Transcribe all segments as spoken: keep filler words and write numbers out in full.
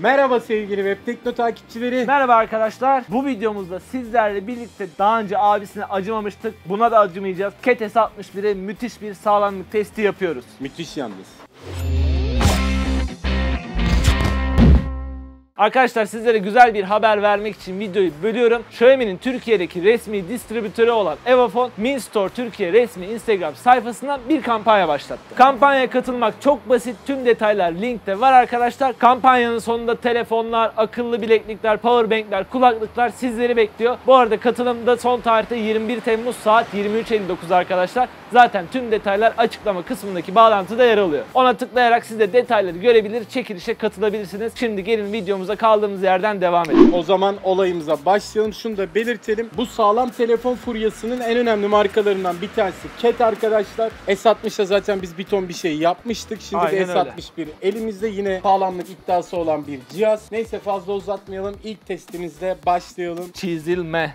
Merhaba sevgili Web Tekno takipçileri. Merhaba arkadaşlar. Bu videomuzda sizlerle birlikte daha önce abisine acımamıştık. Buna da acımayacağız. Cat S altmış bir'e müthiş bir sağlamlık testi yapıyoruz. Müthiş yalnız. Arkadaşlar sizlere güzel bir haber vermek için videoyu bölüyorum. Xiaomi'nin Türkiye'deki resmi distribütörü olan Evofon, Mi Store Türkiye resmi Instagram sayfasından bir kampanya başlattı. Kampanyaya katılmak çok basit. Tüm detaylar linkte var arkadaşlar. Kampanyanın sonunda telefonlar, akıllı bileklikler, powerbankler, kulaklıklar sizleri bekliyor. Bu arada katılımda son tarihte yirmi bir Temmuz saat yirmi üç elli dokuz arkadaşlar. Zaten tüm detaylar açıklama kısmındaki bağlantıda yer alıyor. Ona tıklayarak siz de detayları görebilir, çekilişe katılabilirsiniz. Şimdi gelin videomuza kaldığımız yerden devam edelim. O zaman olayımıza başlayalım. Şunu da belirtelim. Bu sağlam telefon furyasının en önemli markalarından bir tanesi Cat arkadaşlar. S altmışta zaten biz bir ton bir şey yapmıştık. Şimdi Aynen de S altmış bir elimizde, yine sağlamlık iddiası olan bir cihaz. Neyse fazla uzatmayalım. İlk testimizde başlayalım. Çizilme.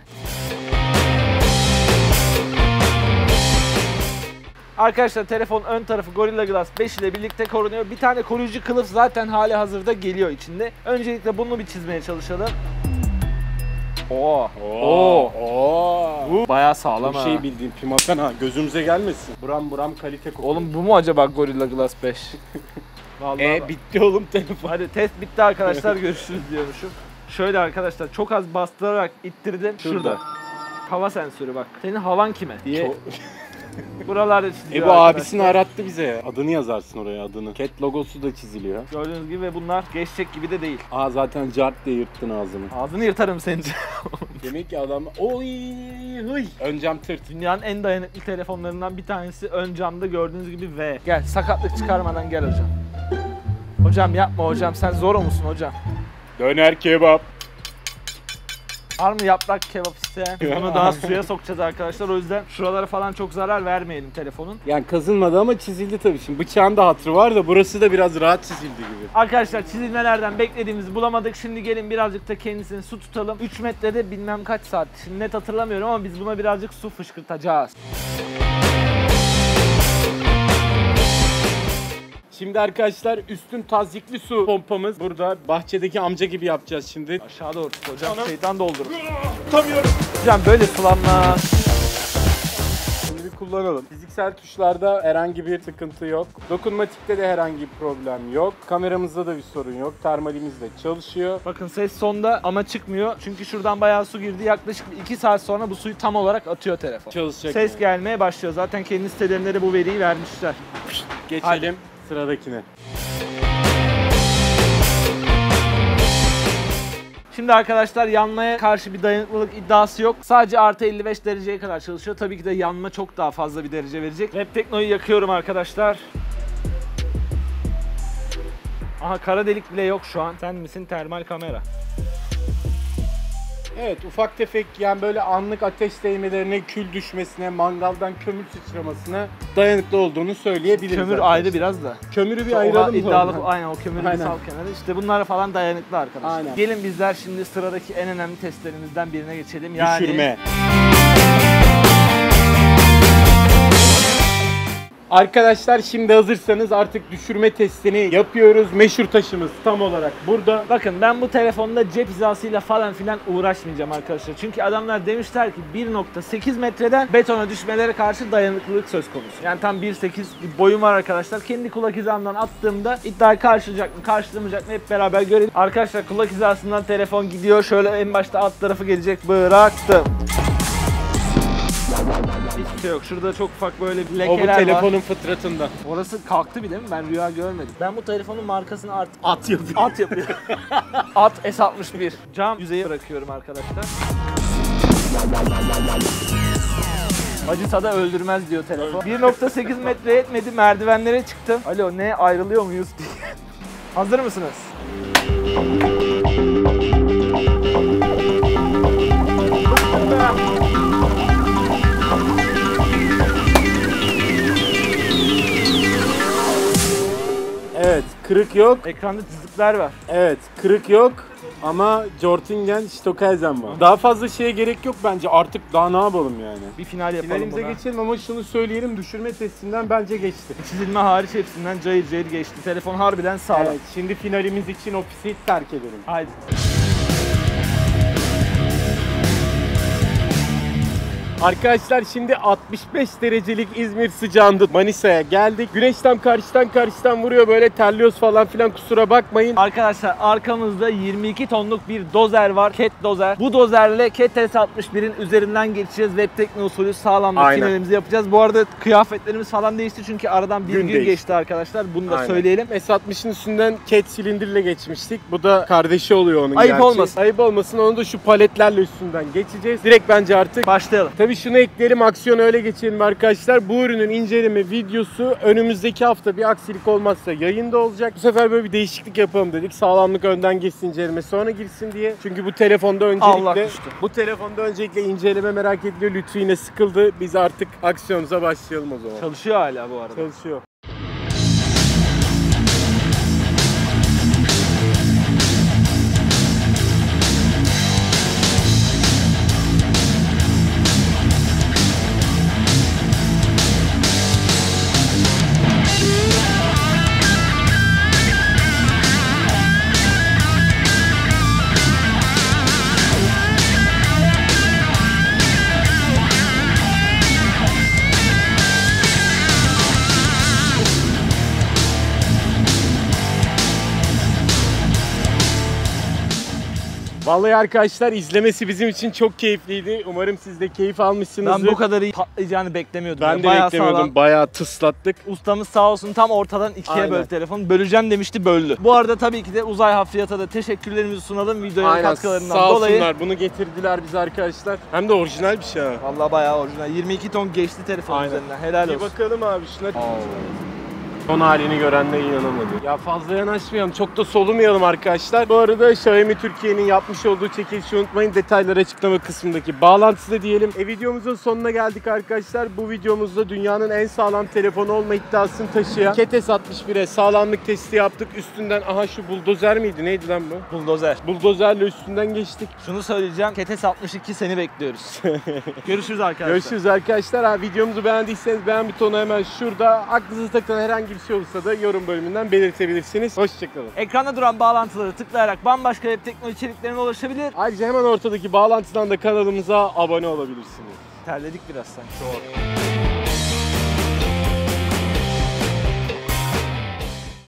Arkadaşlar telefon ön tarafı Gorilla Glass beş ile birlikte korunuyor. Bir tane koruyucu kılıf zaten hali hazırda geliyor içinde. Öncelikle bunu bir çizmeye çalışalım. Oo. Oo. Oo. Bu bayağı sağlam Bu ha. şey bildiğim Pimapen ha. Gözümüze gelmesin. Buram buram kalite kokuyor. Oğlum bu mu acaba Gorilla Glass beş? Vallahi e bitti oğlum telefon. Hadi test bitti arkadaşlar, görüşürüz diyormuşum. Şöyle arkadaşlar çok az bastırarak ittirdim. Şurada. Şurada. Hava sensörü bak. Senin havan kime diye. Çok... Buralarda çiziliyor. E bu arkadaşlar. abisini arattı bize. Adını yazarsın oraya, adını. Cat logosu da çiziliyor. Gördüğünüz gibi ve bunlar geçecek gibi de değil. Aa zaten cart diye yırttın ağzını. Ağzını yırtarım sence. Demek ki adam oy hıy. Ön cam tırt. Dünyanın en dayanıklı telefonlarından bir tanesi ön camda gördüğünüz gibi V. Gel sakatlık çıkarmadan gel hocam. Hocam yapma hocam, sen Zoro musun hocam? Döner kebap. Var mı yaprak kebap isteyen? Bunu daha suya sokacağız arkadaşlar, o yüzden şuralara falan çok zarar vermeyelim telefonun. Yani kazınmadı ama çizildi tabii. Şimdi bıçağın da hatırı var da burası da biraz rahat çizildi gibi. Arkadaşlar çizilmelerden beklediğimizi bulamadık. Şimdi gelin birazcık da kendisini su tutalım. üç metrede bilmem kaç saat. Şimdi net hatırlamıyorum ama biz buna birazcık su fışkırtacağız. Şimdi arkadaşlar üstün tazyikli su pompamız burada. Bahçedeki amca gibi yapacağız şimdi. Aşağı doğru tut hocam. Anam. Şeytan doldurur. Tutamıyorum. Hocam böyle sulanmaz. Şimdi bir kullanalım. Fiziksel tuşlarda herhangi bir sıkıntı yok. Dokunmatikte de herhangi bir problem yok. Kameramızda da bir sorun yok. Termalimiz de çalışıyor. Bakın ses sonda ama çıkmıyor. Çünkü şuradan bayağı su girdi. Yaklaşık iki saat sonra bu suyu tam olarak atıyor telefon. Çalışacak. Ses yani. gelmeye başlıyor. Zaten kendi sitelerinde de bu veriyi vermişler. Geçelim Hadi. sıradakine. Şimdi arkadaşlar yanmaya karşı bir dayanıklılık iddiası yok. Sadece artı elli beş dereceye kadar çalışıyor. Tabii ki de yanma çok daha fazla bir derece verecek. Web Tekno'yu yakıyorum arkadaşlar. Aha, kara delik bile yok şu an. Sen misin termal kamera? Evet, ufak tefek yani böyle anlık ateş değmelerine, kül düşmesine, mangaldan kömür sıçramasına dayanıklı olduğunu söyleyebiliriz. Kömür arkadaşlar. ayrı biraz da. Kömürü bir O ayıralım. iddialı, sonra. aynen o kömürü bir Aynen. sal kenara. İşte bunlara falan dayanıklı arkadaşlar. Aynen. Gelin bizler şimdi sıradaki en önemli testlerimizden birine geçelim. Yani Düşürme. Arkadaşlar şimdi hazırsanız artık düşürme testini yapıyoruz. Meşhur taşımız tam olarak burada. bakın ben bu telefonda cep hizasıyla falan filan uğraşmayacağım arkadaşlar. Çünkü adamlar demişler ki bir nokta sekiz metreden betona düşmelere karşı dayanıklılık söz konusu. Yani tam bir nokta sekiz bir boyum var arkadaşlar. Kendi kulak hizamdan attığımda iddiayı karşılayacak mı karşılamayacak mı hep beraber görelim. Arkadaşlar kulak hizasından telefon gidiyor. Şöyle en başta alt tarafı gelecek. Bıraktım. Hiçbir şey yok. Şurada çok ufak böyle lekeler O bu var. telefonun fıtratında. Orası kalktı bile mi? Ben rüya görmedim. Ben bu telefonun markasını artık At yapıyor. at yapıyor. At S altmış bir. Cam yüzeyi bırakıyorum arkadaşlar. Acısa da öldürmez diyor telefon. bir nokta sekiz metre yetmedi, merdivenlere çıktım. Alo, ne ayrılıyor muyuz diye. Hazır mısınız? Evet, kırık yok. Ekranda çizikler var. Evet, kırık yok. ama Jortingen Stockhausen var. Daha fazla şeye gerek yok bence. Artık daha ne yapalım yani? Bir final yapalım Finalimize buna. geçelim ama şunu söyleyelim, düşürme testinden bence geçti. Çizilme hariç hepsinden cayır cayır geçti. Telefon harbiden sağlam. Evet, şimdi finalimiz için ofisi terk edelim. Haydi. Arkadaşlar şimdi altmış beş derecelik İzmir sıcağında Manisa'ya geldik. Güneş tam karşıdan karşıdan vuruyor, böyle terliyoruz falan filan, kusura bakmayın. Arkadaşlar arkamızda yirmi iki tonluk bir dozer var. Cat dozer. Bu dozerle Cat S altmış birin üzerinden geçeceğiz. Web tekno usulü sağlamlık Aynen. finalimizi yapacağız. Bu arada kıyafetlerimiz falan değişti çünkü aradan bir Gün gün, değişti. geçti arkadaşlar. Bunu da Aynen. söyleyelim. S altmışın üstünden Cat silindirle geçmiştik. Bu da kardeşi oluyor onun. Ayıp gerçi. olmasın. Ayıp olmasın. Onu da şu paletlerle üstünden geçeceğiz. Direkt bence artık Başlayalım. Tabii şunu ekleyelim, aksiyona öyle geçelim arkadaşlar. Bu ürünün inceleme videosu önümüzdeki hafta bir aksilik olmazsa yayında olacak. Bu sefer böyle bir değişiklik yapalım dedik. Sağlamlık önden geçsin, inceleme sonra girsin diye. Çünkü bu telefonda Allah öncelikle düştü. bu telefonda öncelikle inceleme merak ediliyor. Lütfü yine sıkıldı. Biz artık aksiyonumuza başlayalım o zaman. Çalışıyor hala bu arada. Çalışıyor. Vallahi arkadaşlar izlemesi bizim için çok keyifliydi. Umarım siz de keyif almışsınızdır. Ben bu kadar iyi patlayacağını beklemiyordum. Ben ya. de Bayağı beklemiyordum. sağlam. Bayağı tıslattık. Ustamız sağ olsun tam ortadan ikiye Aynen. böldü telefonu. Böleceğim demişti, böldü. Bu arada tabii ki de Uzay Hafriyat'a da teşekkürlerimizi sunalım videoya Aynen, katkılarından sağ dolayı. olsunlar. Bunu getirdiler bize arkadaşlar. Hem de orijinal bir şey ha. Vallahi bayağı orijinal. yirmi iki ton geçti telefon Aynen. üzerinden. Helal Bir olsun. bakalım abi şuna. Son halini gören de inanamadı. Ya fazla yanaşmayalım, çok da solumayalım arkadaşlar. Bu arada Xiaomi Türkiye'nin yapmış olduğu çekilişi unutmayın. Detayları açıklama kısmındaki bağlantıda diyelim. E videomuzun sonuna geldik arkadaşlar. Bu videomuzda dünyanın en sağlam telefonu olma iddiasını taşıyan Cat S altmış bire sağlamlık testi yaptık. Üstünden aha şu buldozer miydi? Neydi lan bu? Buldozer. Buldozerle üstünden geçtik. Şunu söyleyeceğim. Cat S altmış iki seni bekliyoruz. Görüşürüz arkadaşlar. Görüşürüz arkadaşlar. Ha, videomuzu beğendiyseniz beğen butonu hemen şurada. Aklınıza takılan herhangi bir şey olursa da yorum bölümünden belirtebilirsiniz. Hoşçakalın. Ekranda duran bağlantıları tıklayarak bambaşka web teknoloji içeriklerine ulaşabilir. Ayrıca hemen ortadaki bağlantıdan da kanalımıza abone olabilirsiniz. Terledik biraz sanki.